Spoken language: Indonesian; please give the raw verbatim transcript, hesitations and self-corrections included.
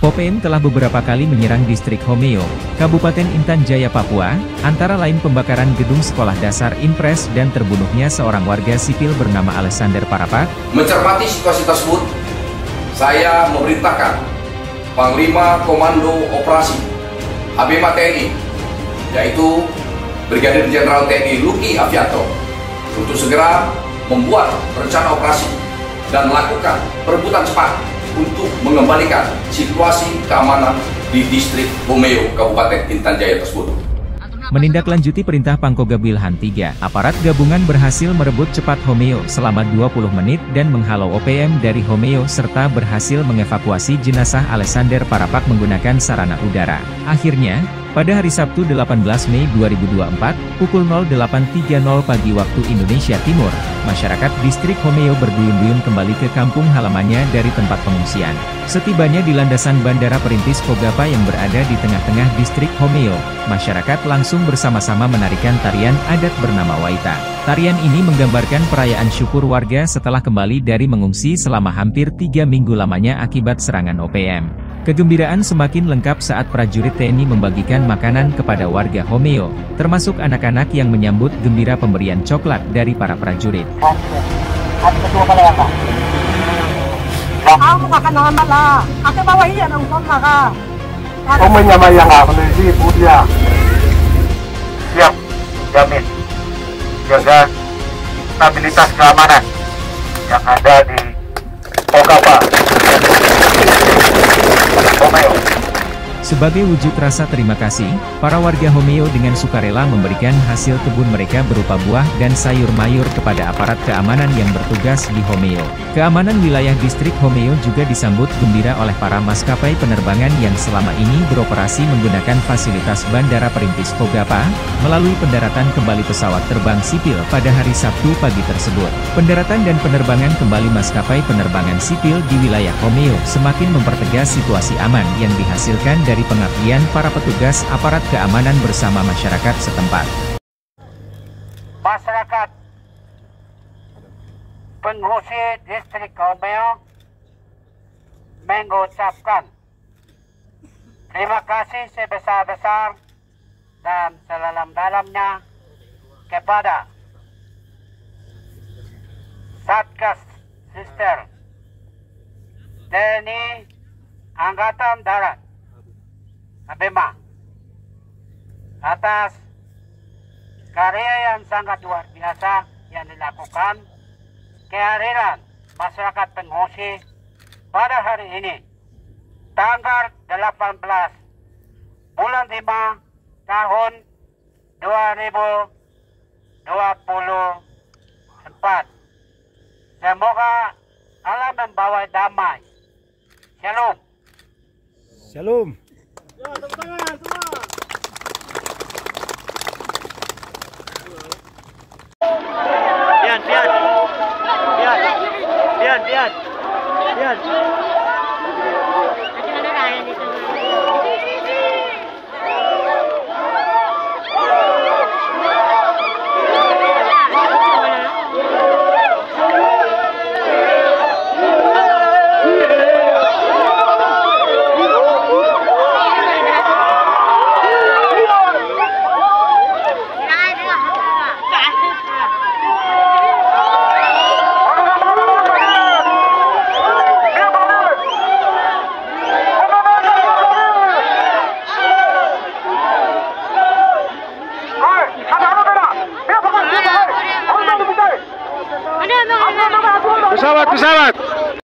O P M telah beberapa kali menyerang distrik Homeo, Kabupaten Intan Jaya, Papua, antara lain pembakaran gedung sekolah dasar Impres dan terbunuhnya seorang warga sipil bernama Alexander Parapat. Mencermati situasi tersebut, saya memerintahkan Panglima Komando Operasi H B M A T N I, yaitu Brigadir Jenderal T N I Luki Avianto, untuk segera membuat rencana operasi dan melakukan perebutan cepat untuk mengembalikan situasi keamanan di distrik Homeo, Kabupaten Intan Jaya tersebut. Menindaklanjuti perintah Pangkoga Wilhan tiga, aparat gabungan berhasil merebut cepat Homeo selama dua puluh menit dan menghalau O P M dari Homeo serta berhasil mengevakuasi jenazah Alexander Parapat menggunakan sarana udara. Akhirnya, pada hari Sabtu delapan belas Mei dua ribu dua puluh empat, pukul nol delapan tiga nol pagi waktu Indonesia Timur, masyarakat distrik Homeo berduyun-duyun kembali ke kampung halamannya dari tempat pengungsian. Setibanya di landasan Bandara Perintis Kogapa yang berada di tengah-tengah distrik Homeo, masyarakat langsung bersama-sama menarikan tarian adat bernama Waita. Tarian ini menggambarkan perayaan syukur warga setelah kembali dari mengungsi selama hampir tiga minggu lamanya akibat serangan O P M. Kegembiraan semakin lengkap saat prajurit T N I membagikan makanan kepada warga Homeo, termasuk anak-anak yang menyambut gembira pemberian coklat dari para prajurit. Siap, jamin, jaga stabilitas keamanan yang ada di Kogapa. Sebagai wujud rasa terima kasih, para warga Homeo dengan sukarela memberikan hasil kebun mereka berupa buah dan sayur mayur kepada aparat keamanan yang bertugas di Homeo. Keamanan wilayah distrik Homeo juga disambut gembira oleh para maskapai penerbangan yang selama ini beroperasi menggunakan fasilitas Bandara Perintis Kogapa, melalui pendaratan kembali pesawat terbang sipil pada hari Sabtu pagi tersebut. Pendaratan dan penerbangan kembali maskapai penerbangan sipil di wilayah Homeo semakin mempertegas situasi aman yang dihasilkan dari pengabdian para petugas aparat keamanan bersama masyarakat setempat. Masyarakat pengungsi distrik Homeo mengucapkan terima kasih sebesar-besar dan sedalam-dalamnya kepada Satgas Sister T N I Angkatan Darat H B M A atas karya yang sangat luar biasa yang dilakukan kehadiran masyarakat pengungsi pada hari ini tanggal delapan belas bulan lima tahun dua ribu dua puluh empat. Semoga Allah membawa damai. Shalom. Shalom. Biar, biar, biar, biar, biar, biar. Pesawat, pesawat.